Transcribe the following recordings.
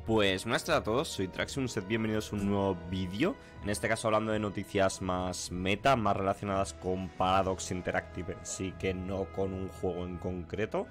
Pues buenas tardes a todos, soy Traxium, bienvenidos a un nuevo vídeo. En este caso hablando de noticias más meta, más relacionadas con Paradox Interactive en sí, que no con un juego en concreto.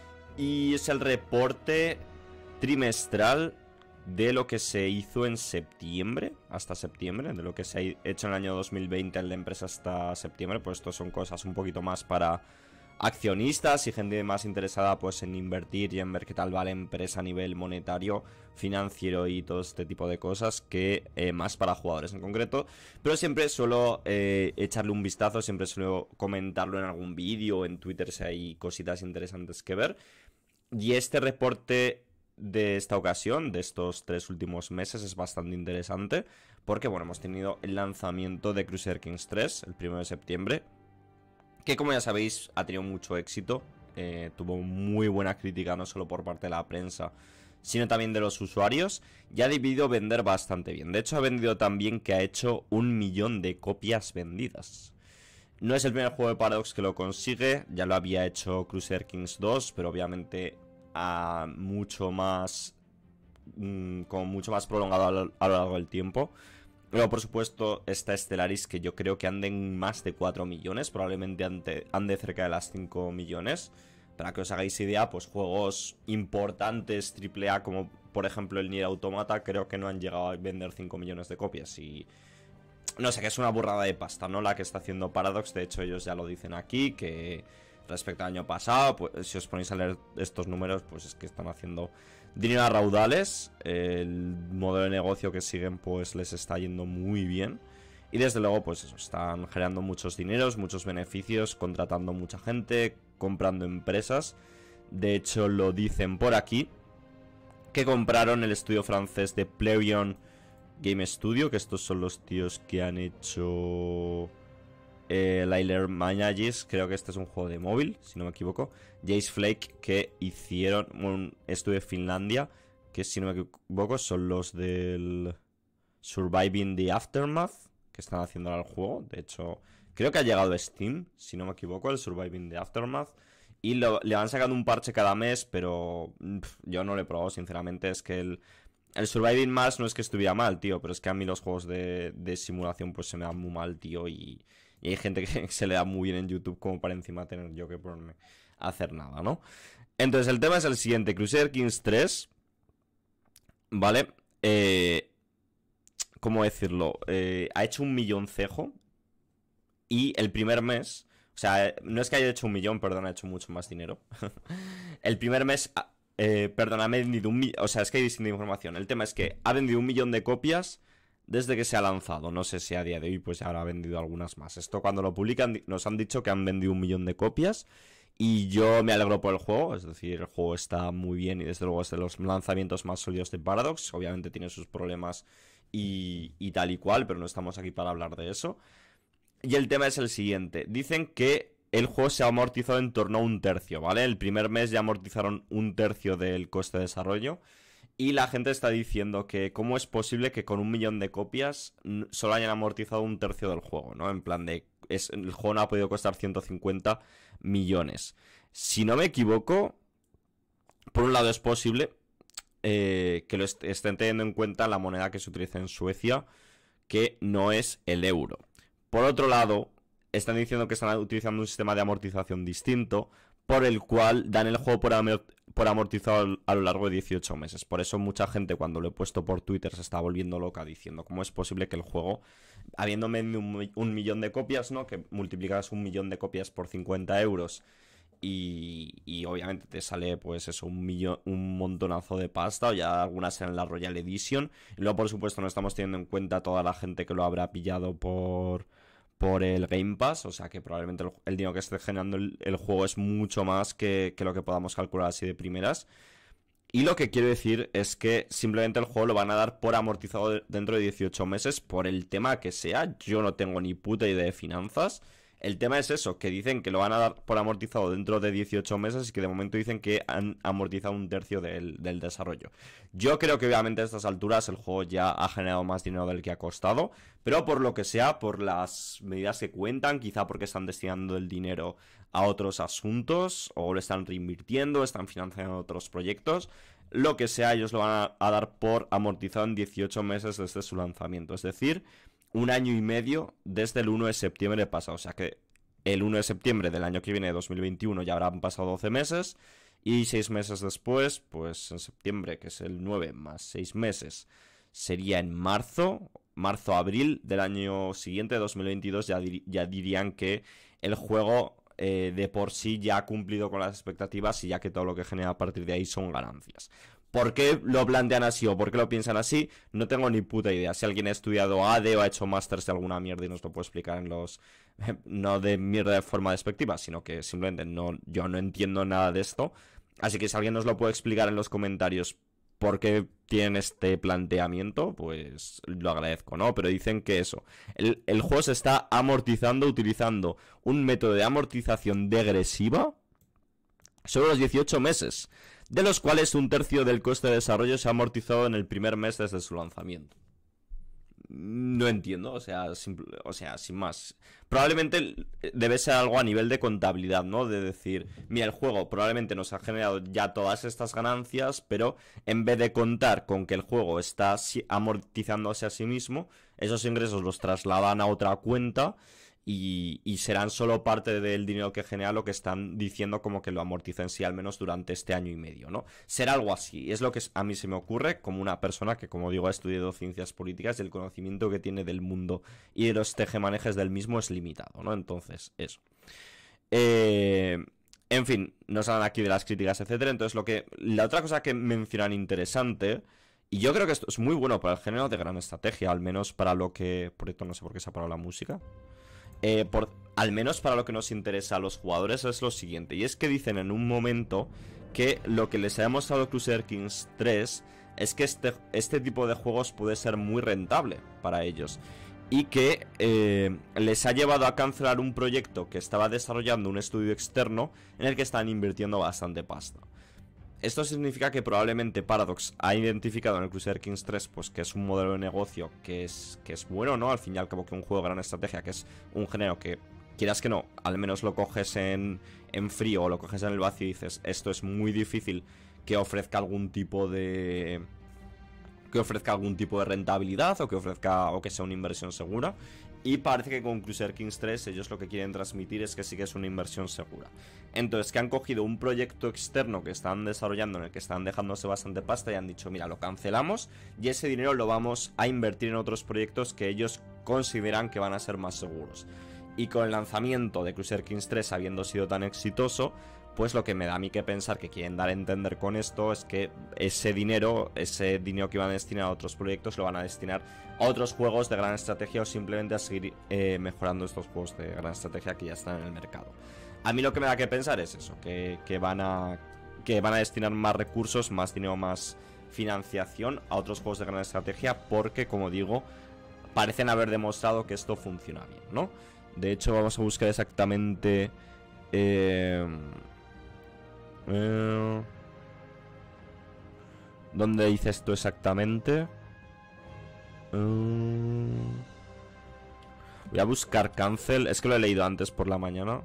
Y es el reporte trimestral de lo que se hizo en septiembre, hasta septiembre, de lo que se ha hecho en el año 2020 en la empresa hasta septiembre. Pues esto son cosas un poquito más para accionistas y gente más interesada pues en invertir y en ver qué tal va la empresa a nivel monetario, financiero y todo este tipo de cosas, que más para jugadores en concreto. Pero siempre suelo echarle un vistazo, siempre suelo comentarlo en algún vídeo o en Twitter si hay cositas interesantes que ver. Y este reporte de esta ocasión, de estos 3 últimos meses, es bastante interesante porque, bueno, hemos tenido el lanzamiento de Crusader Kings 3 el 1 de septiembre, que como ya sabéis ha tenido mucho éxito, tuvo muy buena crítica no solo por parte de la prensa, sino también de los usuarios, y ha debido vender bastante bien. De hecho ha vendido tan bien que ha hecho 1 millón de copias vendidas. No es el primer juego de Paradox que lo consigue, ya lo había hecho Crusader Kings 2, pero obviamente a mucho más, como mucho más prolongado a lo largo del tiempo. Luego, por supuesto, está Stellaris, que yo creo que anden más de 4 millones, probablemente ande cerca de las 5 millones. Para que os hagáis idea, pues juegos importantes AAA, como por ejemplo el Nier Automata, creo que no han llegado a vender 5 millones de copias. Y no sé, que es una burrada de pasta, ¿no? La que está haciendo Paradox. De hecho, ellos ya lo dicen aquí, que respecto al año pasado, pues si os ponéis a leer estos números, pues es que están haciendo dinero a raudales. El modelo de negocio que siguen pues les está yendo muy bien. Y desde luego pues eso, están generando muchos dineros, muchos beneficios, contratando mucha gente, comprando empresas. De hecho lo dicen por aquí, que compraron el estudio francés de Plarion Game Studio, que estos son los tíos que han hecho Lyler Managis, creo que este es un juego de móvil, si no me equivoco. Jace Flake, que hicieron un estudio de Finlandia, que si no me equivoco son los del Surviving the Aftermath, que están haciendo ahora el juego. De hecho, creo que ha llegado a Steam, si no me equivoco, el Surviving the Aftermath. Y le van sacando un parche cada mes, pero yo no lo he probado, sinceramente. Es que el Surviving Mars no es que estuviera mal, tío, pero es que a mí los juegos de simulación pues se me dan muy mal, tío, y hay gente que se le da muy bien en YouTube como para encima tener yo que ponerme a hacer nada, ¿no? Entonces el tema es el siguiente, Crusader Kings 3, ¿vale? ¿Cómo decirlo? Ha hecho 1 millón cejo y el primer mes, o sea, no es que haya hecho 1 millón, perdón, ha hecho mucho más dinero. El primer mes, perdón, ha vendido o sea, es que hay distinta información. El tema es que ha vendido 1 millón de copias desde que se ha lanzado. No sé si a día de hoy pues ya habrá vendido algunas más. Esto cuando lo publican nos han dicho que han vendido 1 millón de copias. Y yo me alegro por el juego. Es decir, el juego está muy bien y desde luego es de los lanzamientos más sólidos de Paradox. Obviamente tiene sus problemas y tal y cual, pero no estamos aquí para hablar de eso. Y el tema es el siguiente. Dicen que el juego se ha amortizado en torno a 1/3, ¿vale? El primer mes ya amortizaron 1/3 del coste de desarrollo. Y la gente está diciendo que cómo es posible que con 1 millón de copias solo hayan amortizado 1/3 del juego, ¿no? En plan de, el juego no ha podido costar 150 millones. Si no me equivoco, por un lado es posible que lo estén teniendo en cuenta la moneda que se utiliza en Suecia, que no es el euro. Por otro lado, están diciendo que están utilizando un sistema de amortización distinto, por el cual dan el juego por amortizado a lo largo de 18 meses. Por eso mucha gente, cuando lo he puesto por Twitter, se está volviendo loca diciendo cómo es posible que el juego, habiendo vendido 1 millón de copias, ¿no? Que multiplicas 1 millón de copias por 50 euros y obviamente te sale pues eso, un montonazo de pasta, o ya algunas en la Royal Edition. Y luego, por supuesto, no estamos teniendo en cuenta toda la gente que lo habrá pillado por el Game Pass, o sea que probablemente el dinero que esté generando el juego es mucho más que lo que podamos calcular así de primeras. Y lo que quiero decir es que simplemente el juego lo van a dar por amortizado dentro de 18 meses, por el tema que sea. Yo no tengo ni puta idea de finanzas. El tema es eso, que dicen que lo van a dar por amortizado dentro de 18 meses y que de momento dicen que han amortizado 1/3 del desarrollo. Yo creo que obviamente a estas alturas el juego ya ha generado más dinero del que ha costado, pero por lo que sea, por las medidas que cuentan, quizá porque están destinando el dinero a otros asuntos o lo están reinvirtiendo, están financiando otros proyectos, lo que sea, ellos lo van a dar por amortizado en 18 meses desde su lanzamiento. Es decir, un año y medio desde el 1 de septiembre pasado. O sea que el 1 de septiembre del año que viene, de 2021, ya habrán pasado 12 meses. Y 6 meses después, pues en septiembre, que es el 9 más 6 meses, sería en marzo-abril del año siguiente, 2022, ya dirían que el juego de por sí ya ha cumplido con las expectativas y ya que todo lo que genera a partir de ahí son ganancias. ¿Por qué lo plantean así o por qué lo piensan así? No tengo ni puta idea. Si alguien ha estudiado ADE o ha hecho másters de alguna mierda y nos lo puede explicar en los... No de mierda de forma despectiva, sino que simplemente yo no entiendo nada de esto. Así que si alguien nos lo puede explicar en los comentarios por qué tienen este planteamiento, pues lo agradezco, ¿no? Pero dicen que eso, el juego se está amortizando utilizando un método de amortización degresiva sobre los 18 meses, de los cuales un tercio del coste de desarrollo se ha amortizado en el primer mes desde su lanzamiento. No entiendo, o sea, sin más. Probablemente debe ser algo a nivel de contabilidad, ¿no? De decir, mira, el juego probablemente nos ha generado ya todas estas ganancias, pero en vez de contar con que el juego está amortizándose a sí mismo, esos ingresos los trasladan a otra cuenta y serán solo parte del dinero que genera lo que están diciendo como que lo amortiza en sí, al menos durante este año y medio, ¿no? Será algo así, es lo que a mí se me ocurre como una persona que, como digo, ha estudiado ciencias políticas y el conocimiento que tiene del mundo y de los tejemanejes del mismo es limitado, ¿no? Entonces, eso. En fin, nos hablan aquí de las críticas, etcétera. Entonces, la otra cosa que mencionan interesante, y yo creo que esto es muy bueno para el género de gran estrategia, al menos para lo que... Por esto no sé por qué se ha parado la música. Al menos para lo que nos interesa a los jugadores es lo siguiente. Y es que dicen en un momento que lo que les ha mostrado Crusader Kings 3 es que este tipo de juegos puede ser muy rentable para ellos. Y que les ha llevado a cancelar un proyecto que estaba desarrollando un estudio externo en el que están invirtiendo bastante pasta. Esto significa que probablemente Paradox ha identificado en el Crusader Kings 3 pues que es un modelo de negocio que es bueno, ¿no? Al fin y al cabo que un juego de gran estrategia, que es un género que, quieras que no, al menos lo coges en frío o lo coges en el vacío y dices, esto es muy difícil que ofrezca algún tipo de... rentabilidad o que sea una inversión segura. Y parece que con Crusader Kings 3 ellos lo que quieren transmitir es que sí que es una inversión segura. Entonces, que han cogido un proyecto externo que están desarrollando en el que están dejándose bastante pasta y han dicho, mira, lo cancelamos y ese dinero lo vamos a invertir en otros proyectos que ellos consideran que van a ser más seguros. Y con el lanzamiento de Crusader Kings 3 habiendo sido tan exitoso, pues lo que me da a mí que pensar que quieren dar a entender con esto es que ese dinero que iban a destinar a otros proyectos lo van a destinar a otros juegos de gran estrategia o simplemente a seguir mejorando estos juegos de gran estrategia que ya están en el mercado. A mí lo que me da que pensar es eso, que van a destinar más recursos, más dinero, más financiación a otros juegos de gran estrategia porque, como digo, parecen haber demostrado que esto funciona bien, ¿no? De hecho, vamos a buscar exactamente... ¿dónde dice esto exactamente? Voy a buscar cancel. Es que lo he leído antes por la mañana.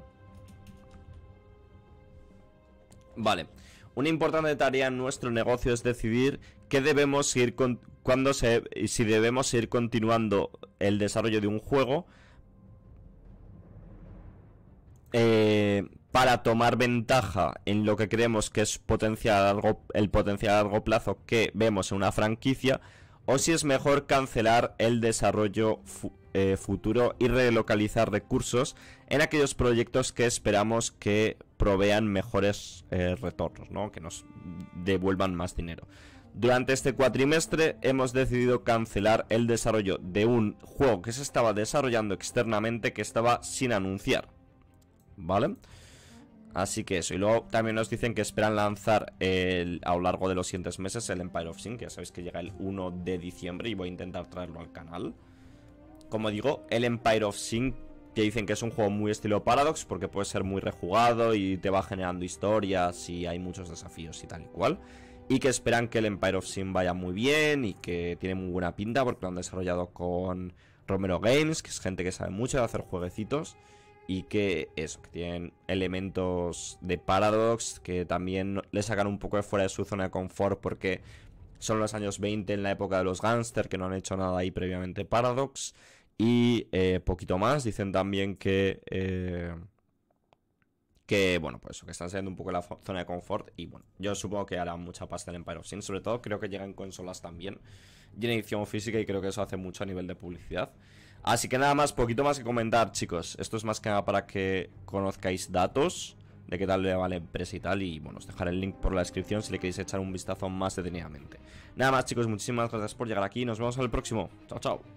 Vale. Una importante tarea en nuestro negocio es decidir qué debemos seguir si debemos seguir continuando el desarrollo de un juego para tomar ventaja en lo que creemos que es el potencial a largo plazo que vemos en una franquicia, o si es mejor cancelar el desarrollo futuro y relocalizar recursos en aquellos proyectos que esperamos que provean mejores retornos, ¿no? Que nos devuelvan más dinero. Durante este cuatrimestre hemos decidido cancelar el desarrollo de un juego que se estaba desarrollando externamente que estaba sin anunciar, ¿vale? Así que eso, y luego también nos dicen que esperan lanzar a lo largo de los siguientes meses el Empire of Sin, que ya sabéis que llega el 1 de diciembre y voy a intentar traerlo al canal. Como digo, el Empire of Sin, que dicen que es un juego muy estilo Paradox, porque puede ser muy rejugado y te va generando historias y hay muchos desafíos y tal y cual. Y que esperan que el Empire of Sin vaya muy bien y que tiene muy buena pinta porque lo han desarrollado con Romero Games, que es gente que sabe mucho de hacer jueguecitos. y que eso, que tienen elementos de Paradox, que también le sacan un poco de fuera de su zona de confort porque son los años 20 en la época de los gángster, que no han hecho nada ahí previamente Paradox. Y poquito más, dicen también que bueno, pues eso, que están saliendo un poco de la zona de confort. Y bueno, yo supongo que harán mucha pasta en Empire of Sin. Sobre todo creo que llegan consolas también y en edición física, y creo que eso hace mucho a nivel de publicidad. Así que nada más, poquito más que comentar, chicos. Esto es más que nada para que conozcáis datos de qué tal le va la empresa y tal. Y bueno, os dejaré el link por la descripción si le queréis echar un vistazo más detenidamente. Nada más, chicos, muchísimas gracias por llegar aquí. Nos vemos en el próximo. Chao, chao.